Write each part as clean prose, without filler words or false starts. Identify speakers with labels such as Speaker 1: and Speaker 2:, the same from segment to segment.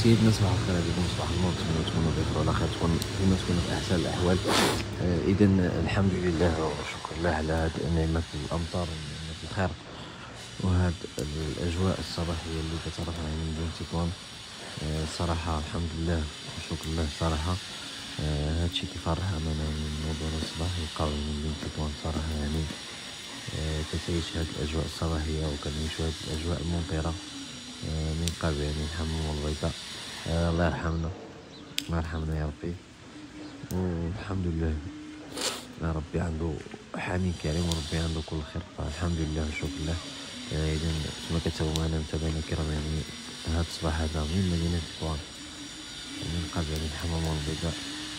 Speaker 1: سيدنا صباح الخير عليكم، صباح النور، نتمنى تكونوا بخير وعلى خير، ديما تكونوا في احسن الاحوال. اذا الحمد لله وشكر الله على هذه نعمه الامطار ونعمه الخير وهاد الاجواء الصباحيه اللي كترفع من دون تطوان. صراحه الحمد لله وشكر الله صراحه. هادشي كيفرح اننا نوضو الصباح نلقاو من دون تطوان صراحه يعني. كتعيش هاد الاجواء الصباحيه وكنعيشو هاد الاجواء الممطره من قبل يعني الحمام والبيضاء. الله يرحمنا، الله يرحمنا يا ربي. والحمد لله ربي عنده حنين كريم وربي عنده كل خير، فالحمد لله وشكر الله. اذا كما كتبوا معنا متابعينا الكرام يعني هذا الصباح هذا من مدينه تطوان من قبل يعني الحمام والبيضاء.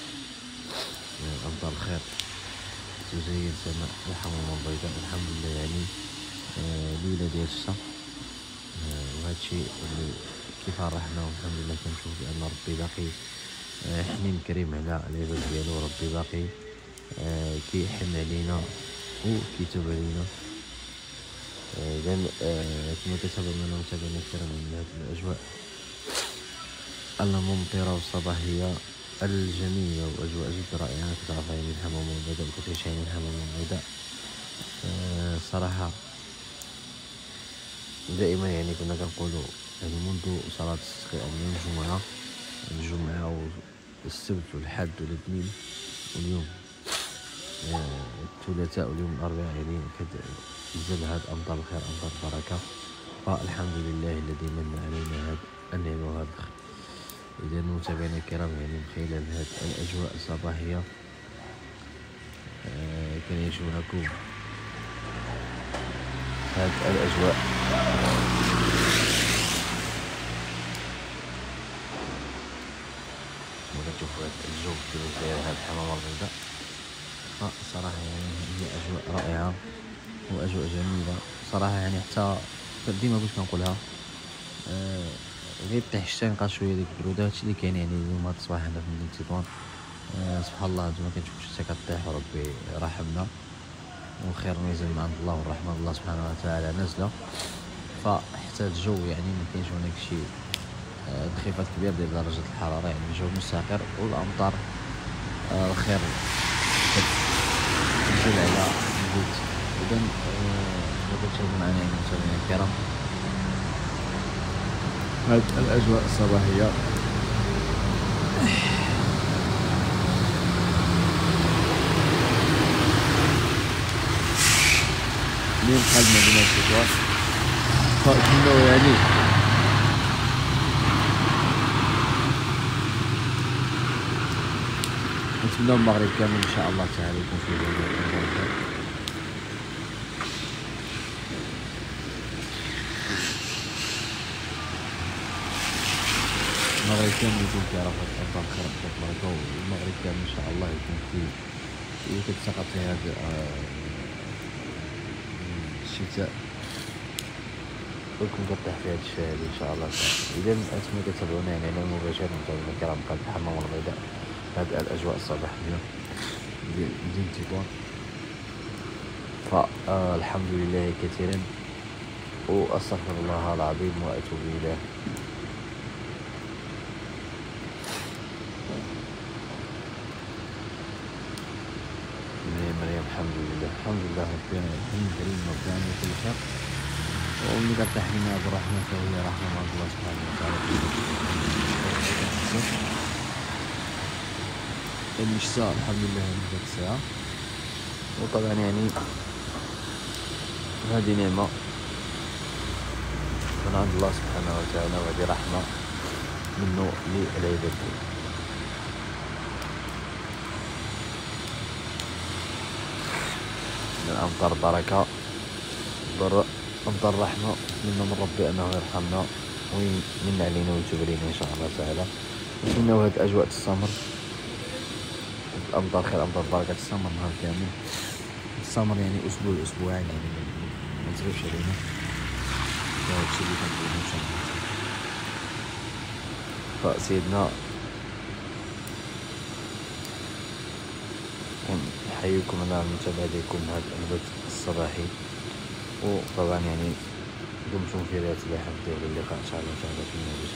Speaker 1: امطار الخير تزين سماء الحمام والبيضاء الحمد لله يعني. ليله ديال الشتا وهادشي اللي كيفرحنا والحمد لله كنشوف بان ربي باقي حنين كريم على العباد ديالو، ربي باقي كيحن علينا وكيتوب علينا. اذا كما كتابعوا معنا متابعينا الكرام من هذه الاجواء الممطره والصباحيه الجميله واجواء جد رائعه كتعرف يعني الحمام والبيضاء وكتعيش يعني الحمام والبيضاء. صراحه دائما يعني كنا كنقولوا يعني منذ صلاة التسخير من الجمعة والسبت والحد والاثنين واليوم الثلاثاء واليوم الأربعاء يعني كتنزل هاد أمطار الخير أمطار البركة، فالحمد لله الذي من علينا هاد النعمة وهاد الخير. إذا متابعينا الكرام يعني من خلال هاد الأجواء الصباحية كنعيشو لكم هاد الأجواء. كتشوفوا هاد الجو كيفاش داير هاد الحمامة البيضاء، فصراحة يعني هي أجواء رائعة وأجواء جميلة صراحة يعني. حتى ديما كنت كنقولها غير طيح الشتا نلقى شوية ديك البرودة، هادشي اللي كاين يعني اليوم هاد الصباح هنا في مدينة تطوان. سبحان الله نتوما كنشوفو الشتا كطيح وربي رحمنا والخير نزل من عند الله والرحمة الله سبحانه وتعالى نازلة، فحتى الجو يعني مكاينش هناك شي انخفاض كبير ديال درجة الحرارة، يعني الجو مستقر والأمطار الخير كتنزل على البيت. إذا كتشوفوا معنا يعني متابعينا الكرام هاد الأجواء الصباحية من قلب مدينة تطوان. فإنه يعني نتمنى المغرب كامل ان شاء الله تعالى يكون فيه المغرب كامل يكون فيه عرفات الأمطار الخير والبركة، والمغرب كامل ان شاء الله يكون فيه كتساقط فيه هاد الشتاء ويكون كطيح فيه هاد الشتا هادي ان شاء الله تعالى. اذا انتم كتابعونا يعني على المباشر متابعينا الكرام قلب الحمام والبيضاء هاد الاجواء الصباحيه ديال مدينة تطوان، فالحمد لله كثيرا واستغفر الله العظيم واتوب اليه. مريم الحمد لله الحمد لله ربي حنين كريم ربي عنده كل خير، وملي كطيح لنا هاد الرحمة فهي رحمة من الله سبحانه وتعالى. يعني الشتا الحمد لله من ديك الساعة، وطبعا يعني هذه نعمة من عند الله سبحانه وتعالى وهذه رحمة منه للعباد. الأمطار بركة أمطار رحمة منا من ربي أنه يرحمنا ويمن علينا ويتوب علينا إن شاء الله تعالى. نتمنوا هاد الأجواء تستمر، الأمطار خير أمطار بركة تستمر نهار كامل، تستمر يعني أسبوع أسبوعين يعني ما تزيدش علينا. هادشي اللي كنقولو إن شاء الله. فسيدنا ونحييكم على المتابعة ديالكم هذا البث الصباحي، وطبعا يعني دمتم في رعاية الله، حفظه، إلى اللقاء إن شاء الله تعالى في